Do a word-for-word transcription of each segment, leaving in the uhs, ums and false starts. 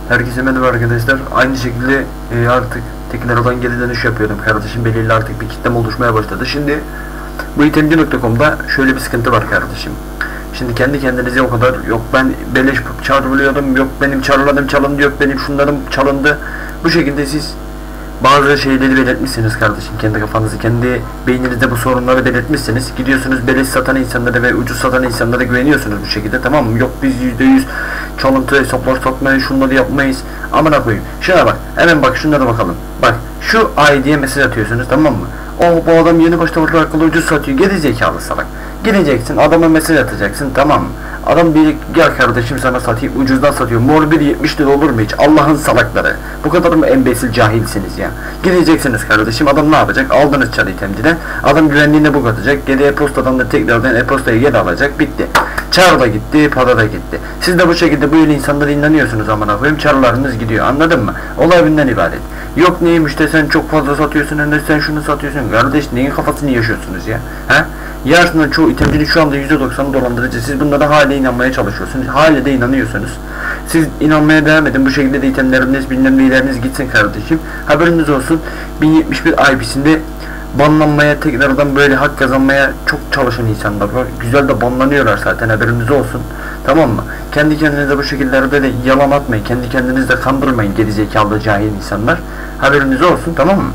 Herkese merhaba arkadaşlar. Aynı şekilde e, artık Tekno'dan geri dönüş yapıyorum. Kardeşim belirli artık bir kitlem oluşmaya başladı. Şimdi bu itemci nokta com'da şöyle bir sıkıntı var kardeşim. Şimdi kendi kendinize o kadar yok ben beleş çar buluyordum, yok benim çarlarım çalındı, yok benim şunlarım çalındı. Bu şekilde siz bazı şeyleri belirtmişsiniz kardeşim, kendi kafanızı, kendi beyninizde bu sorunları belirtmişsiniz. Gidiyorsunuz beleş satan insanlara ve ucuz satan insanlara güveniyorsunuz bu şekilde, tamam mı? Yok biz yüzde yüz çalıntı hesaplar satmayız, şunları yapmayız. Amına koyayım. Şuna bak, hemen bak şunlara bakalım. Bak şu I D'ye mesaj atıyorsunuz, tamam mı? Oh bu adam yeni başta burada akıllı ucuz satıyor, geri zekalı salak. Gideceksin adama mesaj atacaksın, tamam mı? Adam bir gel kardeşim sana satayım, ucuzdan satıyor. Mor bir yetmiş lira olur mu hiç? Allah'ın salakları. Bu kadar mı embesil cahilsiniz ya? Gideceksiniz kardeşim, adam ne yapacak? Aldınız çarı itemciden. Adam güvenliğine bug atacak. Geri e-postadan da tekrardan e-postayı geri alacak. Bitti. Çar da gitti, para da gitti. Siz de bu şekilde bu yıl insanlara inanıyorsunuz amına koyayım. Çarlarınız gidiyor. Anladın mı? Olay bundan ibaret. Yok neymiş de sen çok fazla satıyorsun, hem de sen şunu satıyorsun. Kardeş neyin kafasını yaşıyorsunuz ya? Ha? Yarısından çoğu itemcinin şu anda yüzde doksanı dolandırıcı. Siz bunlara hala inanmaya çalışıyorsunuz. Hala de inanıyorsunuz. Siz inanmaya devam edin. Bu şekilde de itemleriniz, bilmem neleriniz gitsin kardeşim. Haberiniz olsun. bin yetmiş bir I P'sinde banlanmaya, tekrardan böyle hak kazanmaya çok çalışan insanlar var. Güzel de banlanıyorlar zaten, haberiniz olsun. Tamam mı? Kendi kendinize bu şekillerde de yalan atmayın. Kendi kendinize de kandırmayın gerizekalı cahil insanlar. Haberiniz olsun, tamam mı?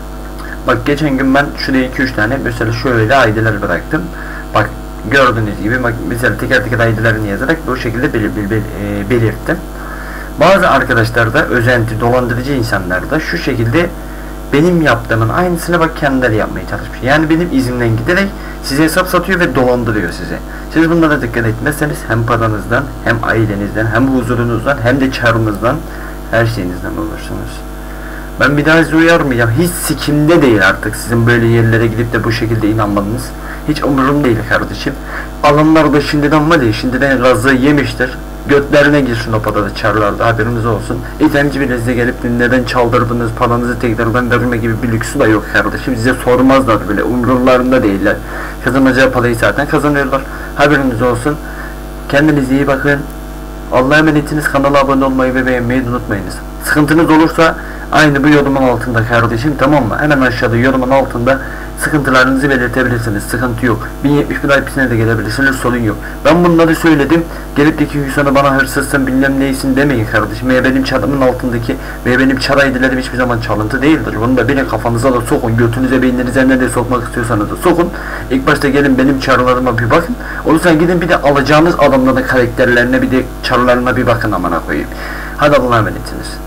Bak geçen gün ben şuraya iki üç tane mesela şöyle I D'ler bıraktım. Bak gördüğünüz gibi bak mesela teker teker I D'lerini yazarak bu şekilde belir, belir, belir, e, belirttim. Bazı arkadaşlar da özenti, dolandırıcı insanlar da şu şekilde benim yaptığımın aynısını bak kendileri yapmaya çalışmış. Yani benim izimden giderek size hesap satıyor ve dolandırıyor sizi. Siz bunlara dikkat etmezseniz hem paranızdan, hem ailenizden, hem huzurunuzdan, hem de karınızdan, her şeyinizden olursunuz. Ben bir daha sizi uyarmayacağım. Hiç sikimde değil artık sizin böyle yerlere gidip de bu şekilde inanmanız. Hiç umurum değil kardeşim. Alanlar da şimdiden var ya, şimdiden gazı yemiştir. Götlerine girsin o parada çarlarda, haberiniz olsun. İtemci bir size gelip neden çaldırdınız, paranızı tekrardan verme gibi bir lüksü de yok kardeşim. Size sormazlar bile, umurlarında değiller. Kazanacağı parayı zaten kazanıyorlar. Haberiniz olsun. Kendinize iyi bakın. Allah'a emanetiniz. Kanala abone olmayı ve beğenmeyi unutmayınız. Sıkıntınız olursa aynı bu yorumun altında kardeşim, tamam mı? Hemen aşağıda yorumun altında sıkıntılarınızı belirtebilirsiniz. Sıkıntı yok. bin yetmiş bir I P'sine de gelebilirsiniz. Sorun yok. Ben bunları söyledim. Gelip de iki gün sonra bana hırsızsın bilmem neysin demeyin kardeşim. Veya benim çarımın altındaki veya benim çar I D'lerim hiçbir zaman çalıntı değildir. Bunu da bilin, kafanıza da sokun. Götünüze, beyninize ne de sokmak istiyorsanız da sokun. İlk başta gelin benim çarlarıma bir bakın. Olursa gidin bir de alacağınız adamların karakterlerine, bir de çarlarına bir bakın amına koyayım. Hadi Allah'a emanetsiniz.